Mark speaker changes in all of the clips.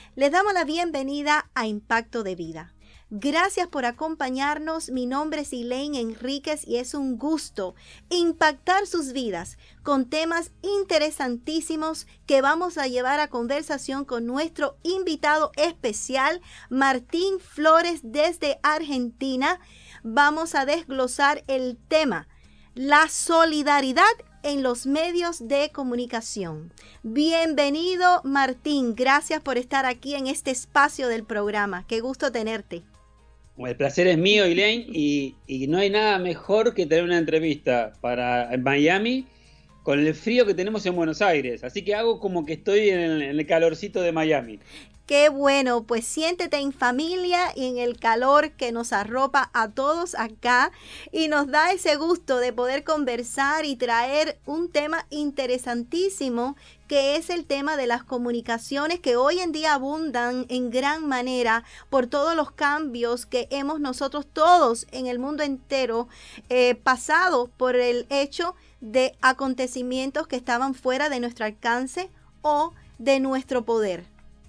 Speaker 1: Les damos la bienvenida a Impacto de Vida. Gracias por acompañarnos. Mi nombre es Elaine Enríquez y es un gusto impactar sus vidas con temas interesantísimos que vamos a llevar a conversación con nuestro invitado especial, Martín Flores, desde Argentina. Vamos a desglosar el tema, la solidaridad en los medios de comunicación. Bienvenido, Martín. Gracias por estar aquí en este espacio del programa. Qué gusto tenerte.
Speaker 2: El placer es mío, Elaine, y no hay nada mejor que tener una entrevista para Miami con el frío que tenemos en Buenos Aires. Así que hago como que estoy en el calorcito de Miami.
Speaker 1: Qué bueno, pues siéntete en familia y en el calor que nos arropa a todos acá y nos da ese gusto de poder conversar y traer un tema interesantísimo que es el tema de las comunicaciones que hoy en día abundan en gran manera por todos los cambios que hemos nosotros todos en el mundo entero pasado por el hecho de acontecimientos que estaban fuera de nuestro alcance o de nuestro poder.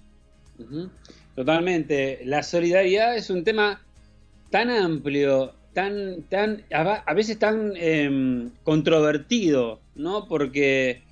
Speaker 2: Totalmente. La solidaridad es un tema tan amplio, a veces tan controvertido, ¿no? Porque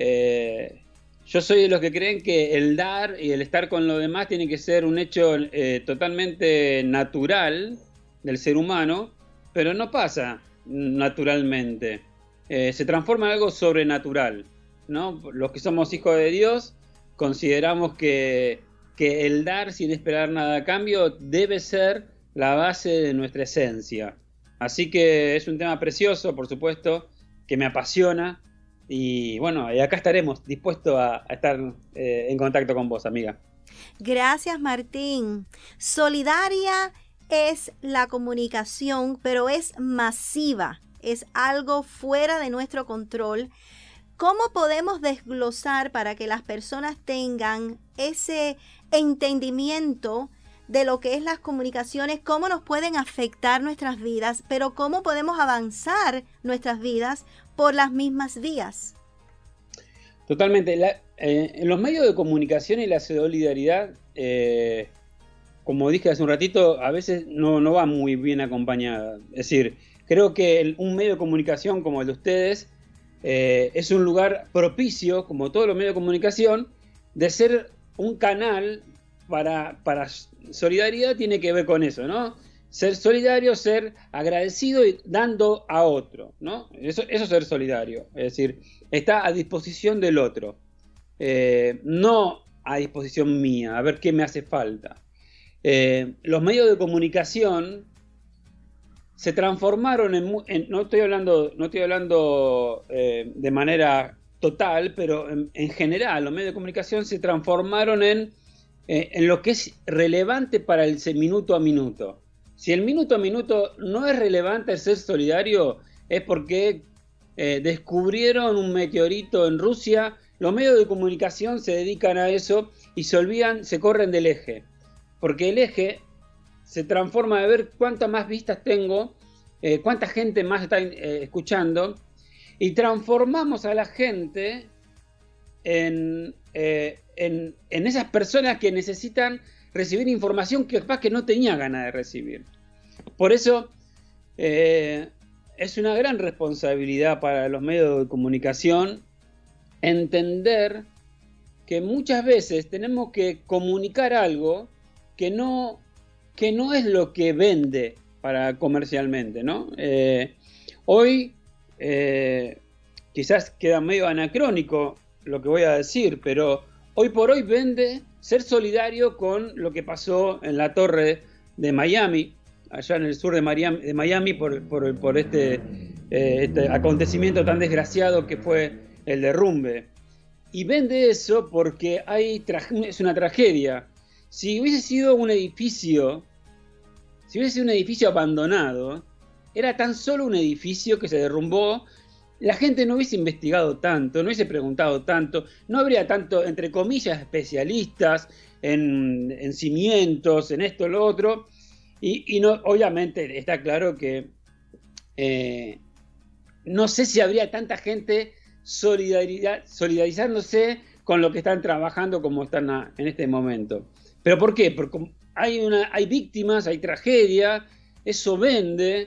Speaker 2: yo soy de los que creen que el dar y el estar con los demás tiene que ser un hecho totalmente natural del ser humano, pero no pasa naturalmente. Se transforma en algo sobrenatural, ¿no? Los que somos hijos de Dios consideramos que el dar sin esperar nada a cambio debe ser la base de nuestra esencia. Así que es un tema precioso, por supuesto, que me apasiona. Y bueno, y acá estaremos dispuestos a estar en contacto con vos, amiga.
Speaker 1: Gracias, Martín. Solidaria es la comunicación, pero es masiva. Es algo fuera de nuestro control. ¿Cómo podemos desglosar para que las personas tengan ese entendimiento de lo que es las comunicaciones, cómo nos pueden afectar nuestras vidas, pero cómo podemos avanzar nuestras vidas por las mismas vías?
Speaker 2: Totalmente. En los medios de comunicación y la solidaridad, como dije hace un ratito, a veces no va muy bien acompañada. Es decir, creo que un medio de comunicación como el de ustedes es un lugar propicio, como todos los medios de comunicación, de ser un canal para solidaridad. Tiene que ver con eso, ¿no? Ser solidario, ser agradecido y dando a otro, ¿no? Eso es ser solidario. Es decir, está a disposición del otro, no a disposición mía, a ver qué me hace falta. Los medios de comunicación se transformaron no estoy hablando de manera total, pero en general los medios de comunicación se transformaron en lo que es relevante para el minuto a minuto. Si el minuto a minuto no es relevante ser solidario, es porque descubrieron un meteorito en Rusia. Los medios de comunicación se dedican a eso y se corren del eje, porque el eje se transforma de ver cuántas más vistas tengo, cuánta gente más está escuchando, y transformamos a la gente en esas personas que necesitan recibir información que capaz que no tenía ganas de recibir. Por eso es una gran responsabilidad para los medios de comunicación entender que muchas veces tenemos que comunicar algo que no es lo que vende comercialmente, ¿no? Hoy quizás queda medio anacrónico lo que voy a decir, pero hoy por hoy vende ser solidario con lo que pasó en la torre de Miami, allá en el sur de Miami por este acontecimiento tan desgraciado que fue el derrumbe. Y vende eso porque es una tragedia. Si hubiese sido un edificio abandonado, era tan solo un edificio que se derrumbó, la gente no hubiese investigado tanto, no hubiese preguntado tanto, no habría tanto, entre comillas, especialistas en cimientos, en esto, lo otro, y no, obviamente está claro que no sé si habría tanta gente solidarizándose con lo que están trabajando como están en este momento. ¿Pero por qué? Porque hay víctimas, hay tragedia, eso vende,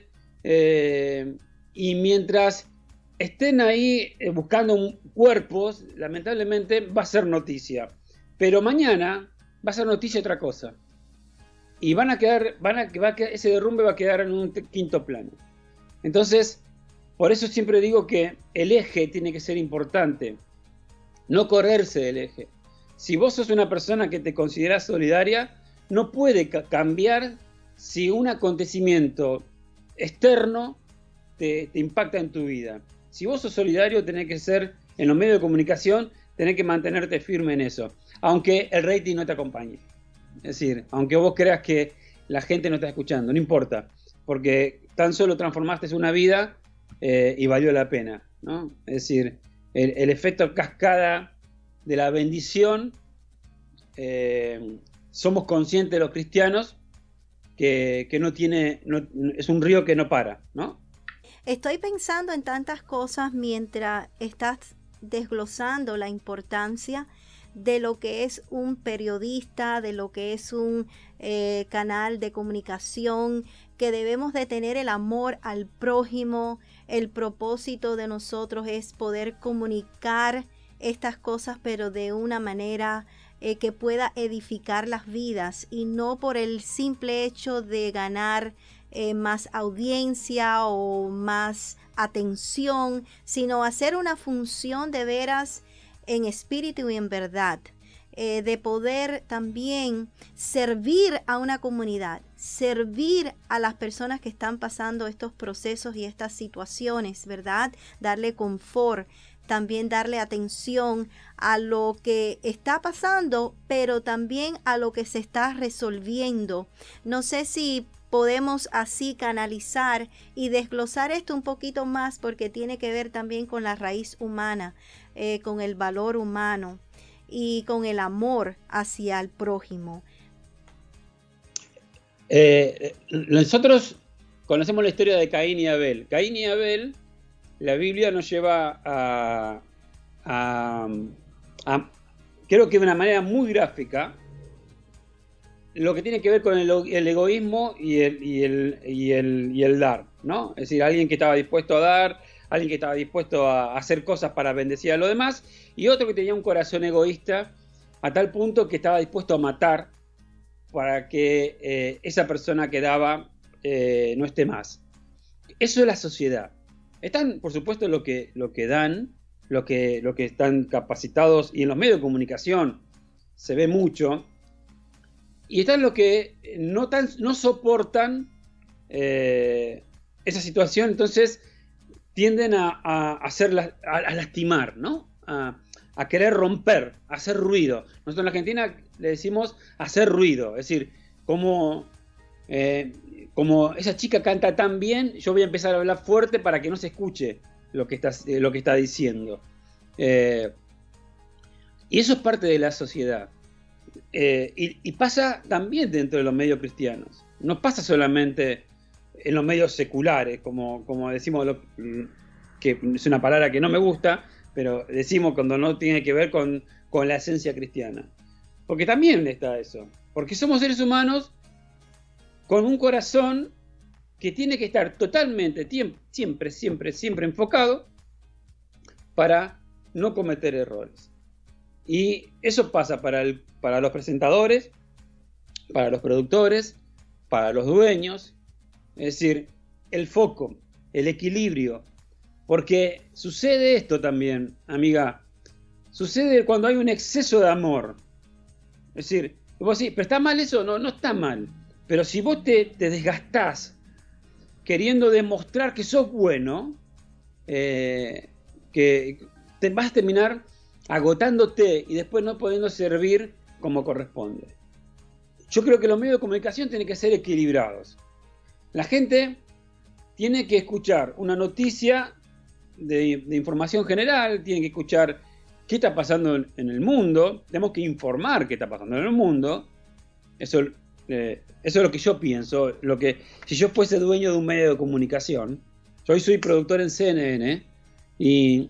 Speaker 2: y mientras estén ahí buscando cuerpos, lamentablemente va a ser noticia. Pero mañana va a ser noticia otra cosa. Y ese derrumbe va a quedar en un quinto plano. Entonces, por eso siempre digo que el eje tiene que ser importante, no correrse del eje. Si vos sos una persona que te considerás solidaria, no puede cambiar si un acontecimiento externo te impacta en tu vida. Si vos sos solidario, tenés que ser, en los medios de comunicación, tenés que mantenerte firme en eso, aunque el rating no te acompañe. Es decir, aunque vos creas que la gente no está escuchando, no importa, porque tan solo transformaste una vida y valió la pena, ¿no? Es decir, el efecto cascada de la bendición, somos conscientes los cristianos que es un río que no para, ¿no?
Speaker 1: Estoy pensando en tantas cosas mientras estás desglosando la importancia de lo que es un periodista, de lo que es un canal de comunicación, que debemos de tener el amor al prójimo. El propósito de nosotros es poder comunicar estas cosas, pero de una manera que pueda edificar las vidas y no por el simple hecho de ganar más audiencia o más atención, sino hacer una función de veras en espíritu y en verdad, de poder también servir a una comunidad, servir a las personas que están pasando estos procesos y estas situaciones, ¿verdad? Darle confort, también darle atención a lo que está pasando, pero también a lo que se está resolviendo. No sé si podemos así canalizar y desglosar esto un poquito más, porque tiene que ver también con la raíz humana, con el valor humano y con el amor hacia el prójimo.
Speaker 2: Nosotros conocemos la historia de Caín y Abel. Caín y Abel, la Biblia nos lleva creo que de una manera muy gráfica, lo que tiene que ver con el egoísmo y el dar, ¿no? Es decir, alguien que estaba dispuesto a dar, alguien que estaba dispuesto a hacer cosas para bendecir a los demás, y otro que tenía un corazón egoísta a tal punto que estaba dispuesto a matar para que esa persona que daba no esté más. Eso es la sociedad. Están, por supuesto, lo que dan, lo que están capacitados, y en los medios de comunicación se ve mucho. Y están los que no soportan esa situación, entonces tienden a lastimar, ¿no? A querer romper, a hacer ruido. Nosotros en la Argentina le decimos hacer ruido, es decir, como esa chica canta tan bien, yo voy a empezar a hablar fuerte para que no se escuche lo que está diciendo. Y eso es parte de la sociedad. Y pasa también dentro de los medios cristianos. No pasa solamente en los medios seculares, como decimos, que es una palabra que no me gusta, pero decimos cuando no tiene que ver con la esencia cristiana. Porque también está eso. Porque somos seres humanos con un corazón que tiene que estar totalmente, siempre enfocado para no cometer errores. Y eso pasa para los presentadores, para los productores, para los dueños. Es decir, el foco, el equilibrio. Porque sucede esto también, amiga. Sucede cuando hay un exceso de amor. Es decir, vos decís, ¿pero está mal eso? No está mal. Pero si vos te desgastás queriendo demostrar que sos bueno, que te vas a terminar agotándote y después no pudiendo servir como corresponde. Yo creo que los medios de comunicación tienen que ser equilibrados. La gente tiene que escuchar una noticia de información general, tiene que escuchar qué está pasando en el mundo, tenemos que informar qué está pasando en el mundo. Eso es lo que yo pienso. Si yo fuese dueño de un medio de comunicación, yo hoy soy productor en CNN, y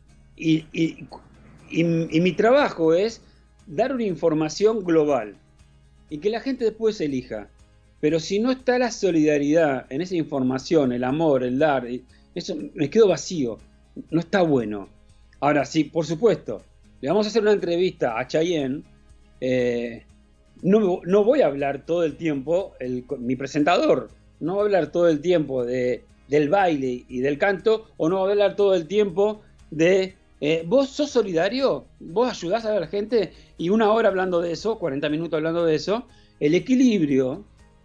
Speaker 2: mi trabajo es dar una información global. y que la gente después elija. Pero si no está la solidaridad en esa información, el amor, el dar, eso me quedo vacío, no está bueno. Ahora sí, por supuesto, le vamos a hacer una entrevista a Chayanne, no voy a hablar todo el tiempo, mi presentador no va a hablar todo el tiempo del baile y del canto, o no va a hablar todo el tiempo de ¿vos sos solidario? ¿Vos ayudás a la gente? Y 1 hora hablando de eso, 40 minutos hablando de eso. El equilibrio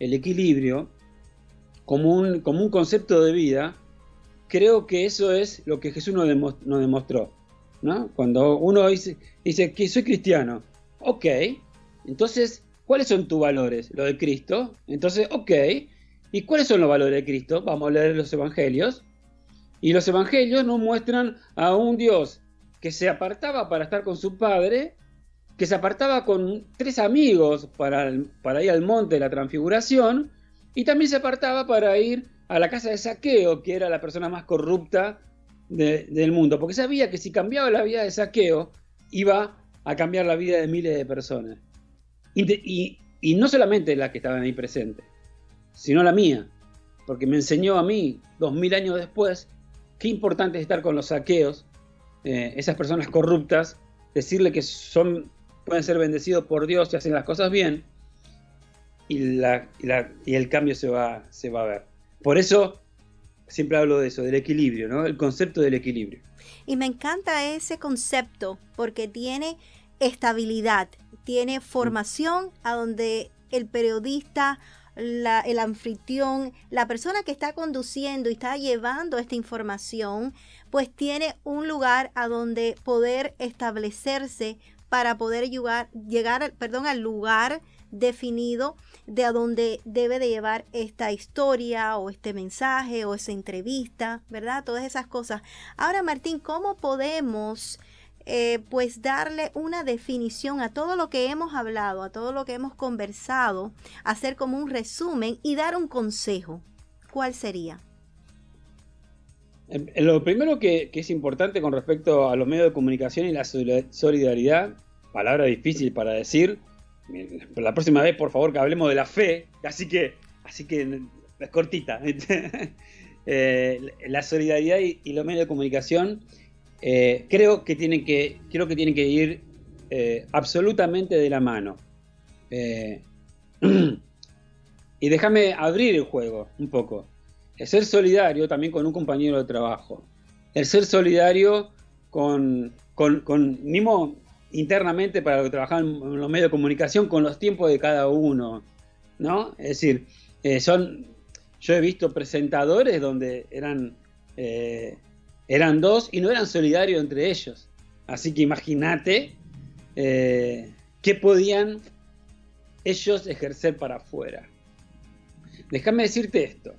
Speaker 2: como un concepto de vida, creo que eso es lo que Jesús nos demostró, ¿no? Cuando uno dice que soy cristiano, ok, entonces, ¿cuáles son tus valores? Lo de Cristo. Entonces, ok, ¿y cuáles son los valores de Cristo? Vamos a leer los evangelios. Y los evangelios nos muestran a un Dios que se apartaba para estar con su Padre, que se apartaba con 3 amigos para ir al monte de la Transfiguración, y también se apartaba para ir a la casa de Zaqueo, que era la persona más corrupta del mundo, porque sabía que si cambiaba la vida de Zaqueo, iba a cambiar la vida de miles de personas. Y no solamente la que estaban ahí presentes, sino la mía, porque me enseñó a mí, 2000 años después, qué importante es estar con los Zaqueos, esas personas corruptas, decirle que pueden ser bendecidos por Dios y hacen las cosas bien, y el cambio se va a ver. Por eso siempre hablo de eso, del equilibrio, ¿no? El concepto del equilibrio.
Speaker 1: Y me encanta ese concepto porque tiene estabilidad, tiene formación a donde el periodista, el anfitrión, la persona que está conduciendo y está llevando esta información, pues tiene un lugar a donde poder establecerse para poder llegar al lugar definido de a donde debe de llevar esta historia o este mensaje o esa entrevista, ¿verdad? Todas esas cosas. Ahora, Martín, ¿cómo podemos pues darle una definición a todo lo que hemos hablado, a todo lo que hemos conversado, hacer como un resumen y dar un consejo? ¿Cuál sería?
Speaker 2: Lo primero que es importante con respecto a los medios de comunicación y la solidaridad, palabra difícil para decir, la próxima vez por favor que hablemos de la fe, así que es cortita. La solidaridad y los medios de comunicación creo que tienen que ir absolutamente de la mano. Y déjame abrir el juego un poco. El ser solidario también con un compañero de trabajo. El ser solidario con mismo internamente para los que trabajan en los medios de comunicación, con los tiempos de cada uno, ¿no? Es decir, yo he visto presentadores donde eran 2 y no eran solidarios entre ellos. Así que imagínate qué podían ellos ejercer para afuera. Déjame decirte esto.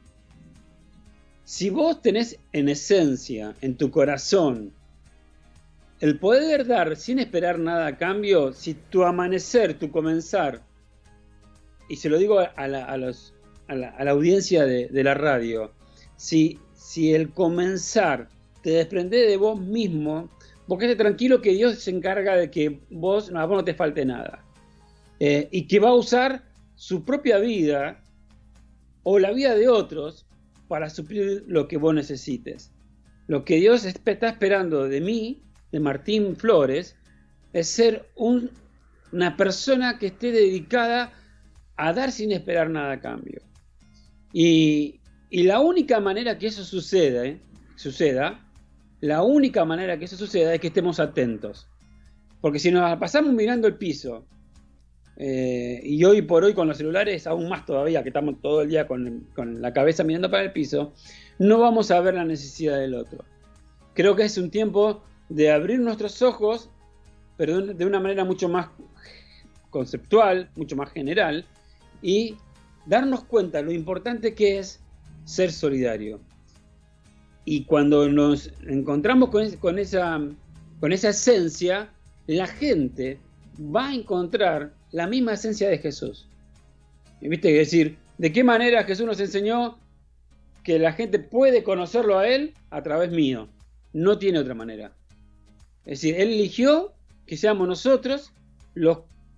Speaker 2: Si vos tenés en esencia, en tu corazón, el poder dar sin esperar nada a cambio, si tu amanecer, tu comenzar, y se lo digo a la audiencia de la radio, si el comenzar te desprende de vos mismo, vos quedate tranquilo que Dios se encarga de que a vos no te falte nada. Y que va a usar su propia vida o la vida de otros para suplir lo que vos necesites. Lo que Dios está esperando de mí, de Martín Flores, es ser una persona que esté dedicada a dar sin esperar nada a cambio. Y la única manera que eso suceda, la única manera que eso suceda es que estemos atentos. Porque si nos pasamos mirando el piso, y hoy por hoy con los celulares aún más todavía, que estamos todo el día con la cabeza mirando para el piso, no vamos a ver la necesidad del otro. Creo que es un tiempo de abrir nuestros ojos, pero de una manera mucho más conceptual, mucho más general, y darnos cuenta lo importante que es ser solidario. Y cuando nos encontramos con esa esencia, la gente va a encontrar la misma esencia de Jesús. ¿Viste? Es decir, ¿de qué manera Jesús nos enseñó que la gente puede conocerlo a Él? A través mío. No tiene otra manera. Es decir, Él eligió que seamos nosotros los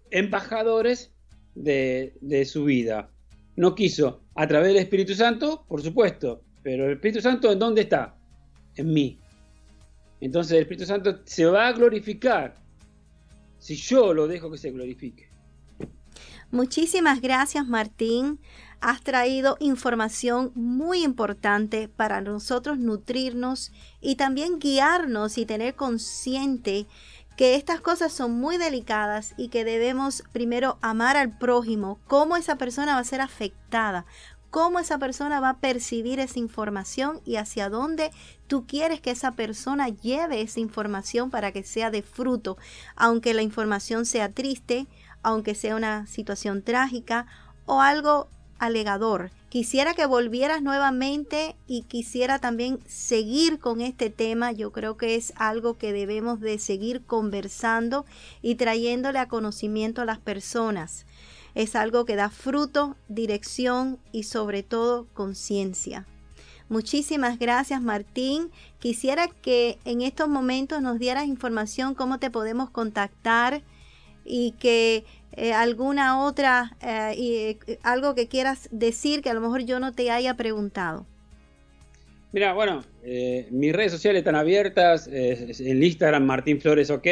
Speaker 2: embajadores de su vida. No quiso, a través del Espíritu Santo, por supuesto, pero el Espíritu Santo, ¿en dónde está? En mí. Entonces el Espíritu Santo se va a glorificar si yo lo dejo que se glorifique.
Speaker 1: Muchísimas gracias, Martín. Has traído información muy importante para nosotros nutrirnos y también guiarnos y tener consciente que estas cosas son muy delicadas y que debemos primero amar al prójimo, cómo esa persona va a ser afectada, cómo esa persona va a percibir esa información y hacia dónde tú quieres que esa persona lleve esa información para que sea de fruto, aunque la información sea triste, aunque sea una situación trágica o algo alegador. Quisiera que volvieras nuevamente y quisiera también seguir con este tema. Yo creo que es algo que debemos de seguir conversando y trayéndole a conocimiento a las personas. Es algo que da fruto, dirección y sobre todo conciencia. Muchísimas gracias, Martín. Quisiera que en estos momentos nos dieras información, cómo te podemos contactar y que alguna otra, algo que quieras decir que a lo mejor yo no te haya preguntado.
Speaker 2: Mira, bueno, mis redes sociales están abiertas, en Instagram Martín Flores OK,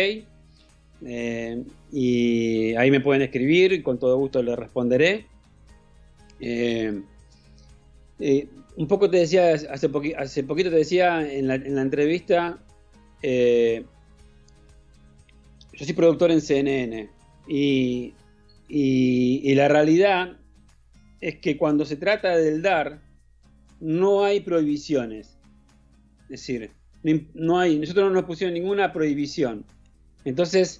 Speaker 2: y ahí me pueden escribir y con todo gusto les responderé. Un poco te decía, hace poquito te decía en la entrevista, yo soy productor en CNN y la realidad es que cuando se trata del dar, no hay prohibiciones. Es decir, nosotros no nos pusieron ninguna prohibición. Entonces,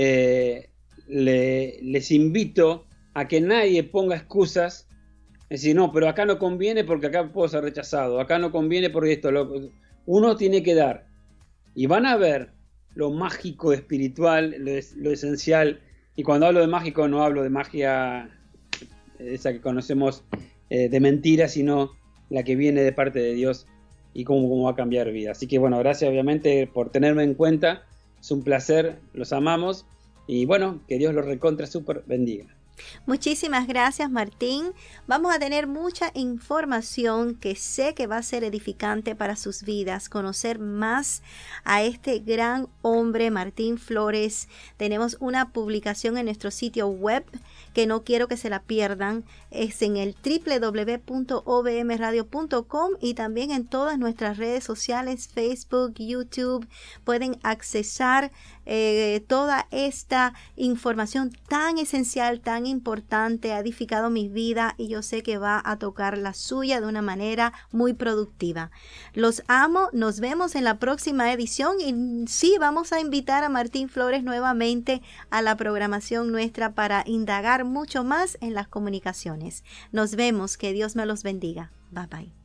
Speaker 2: les invito a que nadie ponga excusas. Es decir, no, pero acá no conviene porque acá puedo ser rechazado. Acá no conviene porque esto. Uno tiene que dar. Y van a ver lo mágico espiritual, lo esencial. Y cuando hablo de mágico no hablo de magia esa que conocemos de mentira, sino la que viene de parte de Dios y cómo va a cambiar vida. Así que bueno, gracias obviamente por tenerme en cuenta. Es un placer, los amamos y bueno, que Dios los recontra súper bendiga.
Speaker 1: Muchísimas gracias, Martín. Vamos a tener mucha información que sé que va a ser edificante para sus vidas. Conocer más a este gran hombre, Martín Flores. Tenemos una publicación en nuestro sitio web que no quiero que se la pierdan. Es en el www.obmradio.com y también en todas nuestras redes sociales, Facebook, YouTube. Pueden accesar toda esta información tan esencial, tan importante. Ha edificado mi vida y yo sé que va a tocar la suya de una manera muy productiva. Los amo, nos vemos en la próxima edición y sí, vamos a invitar a Martín Flores nuevamente a la programación nuestra para indagar mucho más en las comunicaciones. Nos vemos, que Dios me los bendiga. Bye bye.